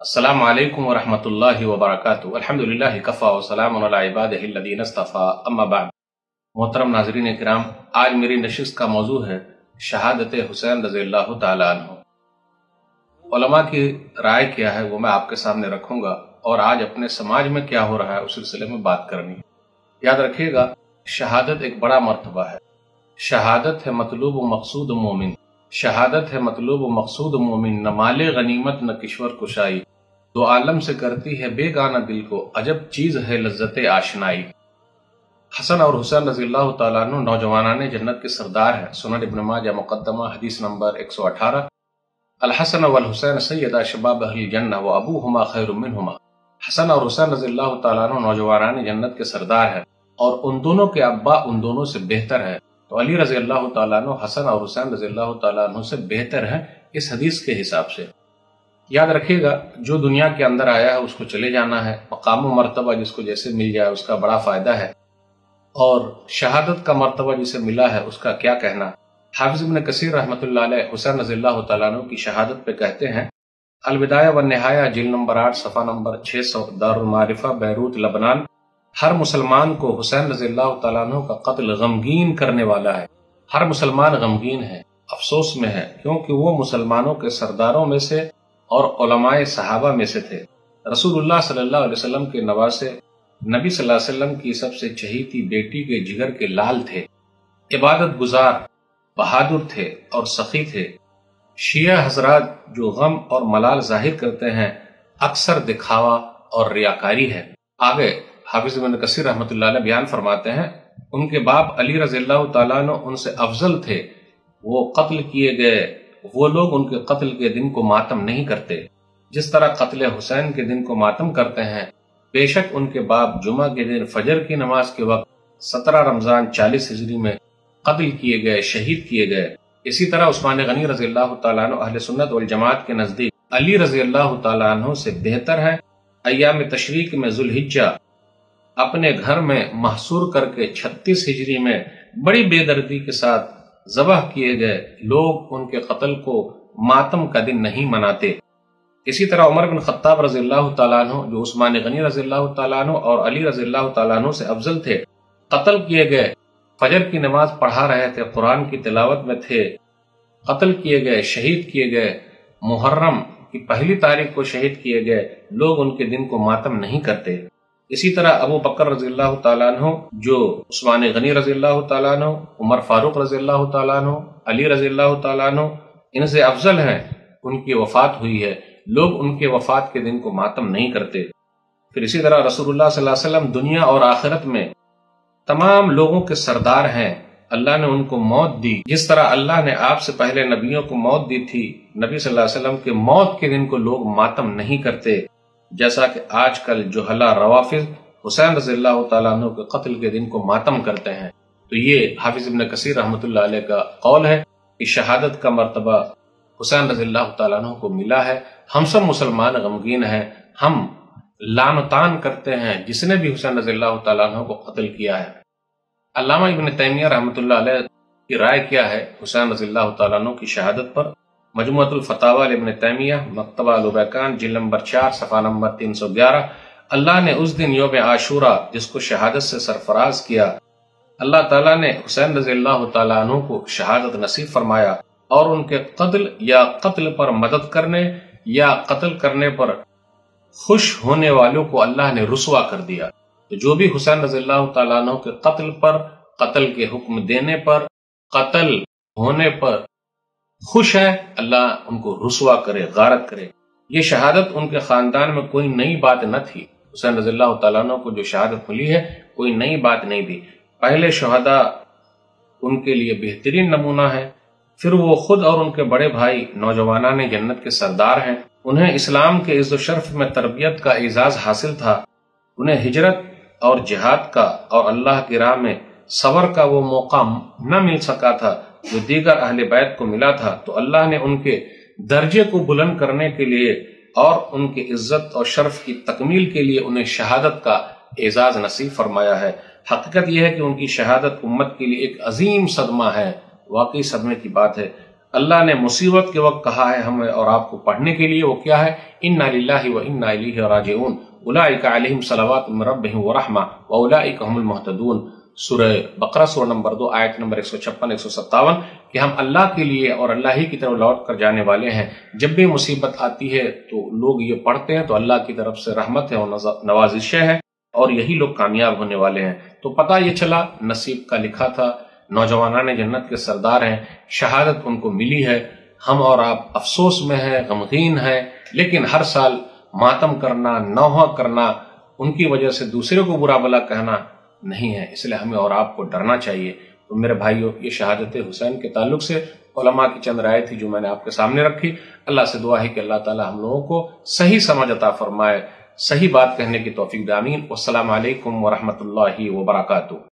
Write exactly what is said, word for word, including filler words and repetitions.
السلام علیکم ورحمۃ اللہ وبرکاتہ۔ الحمدللہ کفا وسلام علی عبادہ الذین اصطفیٰ، اما بعد۔ محترم ناظرین کرام، آج میری نشست کا موضوع ہے شہادت حسین رضی اللہ تعالیٰ عنہ۔ علماء کی رائے کیا ہے وہ میں آپ کے سامنے رکھوں گا، اور آج اپنے سماج میں کیا ہو رہا ہے اس سلسلے میں بات کرنی ہے۔ یاد رکھیے گا، شہادت ایک بڑا مرتبہ ہے۔ شہادت ہے مطلوب و مقصود مومن، شہادت ہے مطلوب و مقصود مومن، نہ مال غنیمت نہ کشور کشائی، دو عالم سے کرتی ہے بے گانا دل کو، عجب چیز ہے لذت آشنائی۔ حسن اور حسین رضی اللہ تعالیٰ عنہ نوجوانان جنت کے سردار ہیں۔ سنن ابن ماجہ مقدمہ حدیث نمبر ایک سو اٹھارہ۔ الحسن والحسین سیدہ شباب اہل الجنہ و ابوہما خیر منہما۔ حسن اور حسین رضی اللہ تعالیٰ عنہ نوجوانان جنت کے سردار ہیں، اور ان دونوں کے ابا ان دونوں سے بہتر ہے۔ تو علی رضی اللہ تعالیٰ عنہ حسن اور حسین رضی اللہ تعالیٰ عنہ سے بہتر ہیں اس حدیث کے حساب سے۔ یاد رکھیے گا، جو دنیا کے اندر آیا ہے اس کو چلے جانا ہے، مقام و مرتبہ جس کو جیسے مل جائے اس کا بڑا فائدہ ہے، اور شہادت کا مرتبہ جسے ملا ہے اس کا کیا کہنا۔ حافظ ابن کثیر رحمۃ اللہ علیہ حسین رضی اللہ تعالیٰ عنہ کی شہادت پہ کہتے ہیں، البدایہ والنہایہ جلد نمبر آٹھ صفحہ نمبر چھ سو، دارالمعارفہ بیروت لبنان۔ ہر مسلمان کو حسین رضی اللہ تعالیٰ عنہ کا قتل غمگین کرنے والا ہے۔ ہر مسلمان غمگین ہے، افسوس میں ہے، کیونکہ وہ مسلمانوں کے سرداروں میں سے اور علماء صحابہ میں سے تھے۔ رسول اللہ صلی اللہ علیہ وسلم کے نواسے، نبی صلی اللہ علیہ وسلم کی سب سے چہیتی بیٹی کے جگر کے لال تھے، عبادت گزار، بہادر تھے اور سخی تھے۔ شیعہ حضرات جو غم اور ملال ظاہر کرتے ہیں اکثر دکھاوا اور ریاکاری ہے۔ آگے حافظ ابن کثیر رحمۃ اللہ علیہ بیان فرماتے ہیں، ان کے باپ علی رضی اللہ تعالیٰ عنہ ان سے افضل تھے، وہ قتل کیے گئے۔ وہ لوگ ان کے قتل کے دن کو ماتم نہیں کرتے جس طرح قتل حسین کے دن کو ماتم کرتے ہیں۔ بے شک ان کے باپ جمعہ کے دن فجر کی نماز کے وقت سترہ رمضان چالیس ہجری میں قتل کیے گئے، شہید کیے گئے۔ اسی طرح عثمان غنی رضی اللہ تعالیٰ عنہ اہل سنت والجماعت کے نزدیک علی رضی اللہ تعالیٰ عنہ سے بہتر ہے۔ ایام تشریق میں ذوالحجہ اپنے گھر میں محصور کر کے چھتیس ہجری میں بڑی بے دردی کے ساتھ ذبح کیے گئے لوگ ان کے قتل کو ماتم کا دن نہیں مناتے۔ اسی طرح عمر بن خطاب رضی اللہ تعالیٰ عنہ جو عثمان غنی رضی اللہ تعالیٰ عنہ اور علی رضی اللہ تعالیٰ عنہ سے افضل تھے، قتل کیے گئے، فجر کی نماز پڑھا رہے تھے، قرآن کی تلاوت میں تھے، قتل کیے گئے، شہید کیے گئے۔ محرم کی پہلی تاریخ کو شہید کیے گئے لوگ ان کے دن کو ماتم نہیں کرتے۔ اسی طرح ابو بکر رضی اللہ تعالیٰ عنہ جو عثمان غنی رضی اللہ تعالیٰ عنہ، عمر فاروق رضی اللہ تعالیٰ عنہ، علی رضی اللہ تعالیٰ عنہ ان سے افضل ہیں، ان کی وفات ہوئی ہے، لوگ ان کے وفات کے دن کو ماتم نہیں کرتے۔ پھر اسی طرح رسول اللہ صلی اللہ علیہ وسلم دنیا اور آخرت میں تمام لوگوں کے سردار ہیں۔ اللہ نے ان کو موت دی، جس طرح اللہ نے آپ سے پہلے نبیوں کو موت دی تھی۔ نبی صلی اللہ علیہ وسلم کے موت کے دن کو لوگ ماتم نہیں کرتے، جیسا کہ آج کل جوہلا روافض حسین رضی اللہ تعالیٰ عنہ کے قتل کے دن کو ماتم کرتے ہیں۔ تو یہ حافظ ابن کثیر رحمۃ اللہ علیہ کا قول ہے کہ شہادت کا مرتبہ حسین رضی اللہ تعالیٰ عنہ کو ملا ہے۔ ہم سب مسلمان غمگین ہیں، ہم لعن و طعن کرتے ہیں جس نے بھی حسین رضی اللہ تعالیٰ عنہ کو قتل کیا ہے۔ علامہ ابن تیمیہ رحمۃ اللہ علیہ کی رائے کیا ہے حسین رضی اللہ تعالیٰ عنہ کی شہادت پر؟ مجموعۃ الفتاوی ابن تیمیہ مکتبہ البیکان جلد نمبر چار صفحہ نمبر تین سو گیارہ۔ اللہ نے اس دن یوم عاشورہ جس کو شہادت سے سرفراز کیا، اللہ تعالیٰ نے حسین رضی اللہ تعالیٰ عنہ کو شہادت نصیب فرمایا، اور ان کے قتل یا قتل پر مدد کرنے یا قتل کرنے پر خوش ہونے والوں کو اللہ نے رسوا کر دیا۔ تو جو بھی حسین رضی اللہ تعالیٰ عنہ کے قتل پر، قتل کے حکم دینے پر، قتل ہونے پر خوش ہے، اللہ ان کو رسوا کرے، غارت کرے۔ یہ شہادت ان کے خاندان میں کوئی نئی بات نہ تھی۔ حسین رضی اللہ تعالیٰ عنہ کو جو شہادت ملی ہے کوئی نئی بات نہیں تھی۔ پہلے شہداء ان کے لیے بہترین نمونہ ہے، پھر وہ خود اور ان کے بڑے بھائی نوجوانان جنت کے سردار ہیں۔ انہیں اسلام کے عز و شرف میں تربیت کا اعزاز حاصل تھا، انہیں ہجرت اور جہاد کا اور اللہ کی راہ میں صبر کا وہ موقع نہ مل سکا تھا جو دیگر اہل بیت کو ملا تھا۔ تو اللہ نے ان کے درجے کو بلند کرنے کے لیے اور ان کی عزت اور شرف کی تکمیل کے لیے انہیں شہادت کا اعزاز نصیب فرمایا ہے۔ حقیقت یہ ہے کہ ان کی شہادت امت کے لیے ایک عظیم صدمہ ہے، واقعی صدمے کی بات ہے۔ اللہ نے مصیبت کے وقت کہا ہے ہمیں اور آپ کو پڑھنے کے لیے، وہ کیا ہے؟ انا للہ و انا الیہ راجعون اولئک علیہم صلوات من ربہم ورحمہ واولئک هم المہتدون۔ سورہ بقرہ سورہ نمبر دو آیت نمبر ایک سو چھپن ایک سو ستاون، کہ ہم اللہ کے لیے اور اللہ ہی کی طرف لوٹ کر جانے والے ہیں۔ جب بھی مصیبت آتی ہے تو لوگ یہ پڑھتے ہیں تو اللہ کی طرف سے رحمت ہے اور نوازشیں ہے، اور یہی لوگ کامیاب ہونے والے ہیں۔ تو پتہ یہ چلا نصیب کا لکھا تھا، نوجوانان جنت کے سردار ہیں، شہادت ان کو ملی ہے۔ ہم اور آپ افسوس میں ہیں، غمگین ہیں، لیکن ہر سال ماتم کرنا، نوحہ کرنا، ان کی وجہ سے دوسرے کو برا بھلا کہنا نہیں ہے، اس لیے ہمیں اور آپ کو ڈرنا چاہیے۔ تو میرے بھائیوں، یہ شہادت حسین کے تعلق سے علماء کی چند رائے تھی جو میں نے آپ کے سامنے رکھی۔ اللہ سے دعا ہے کہ اللہ تعالی ہم لوگوں کو صحیح سمجھ عطا فرمائے، صحیح بات کہنے کی توفیق دے، آمین۔ والسلام علیکم ورحمۃ اللہ وبرکاتہ۔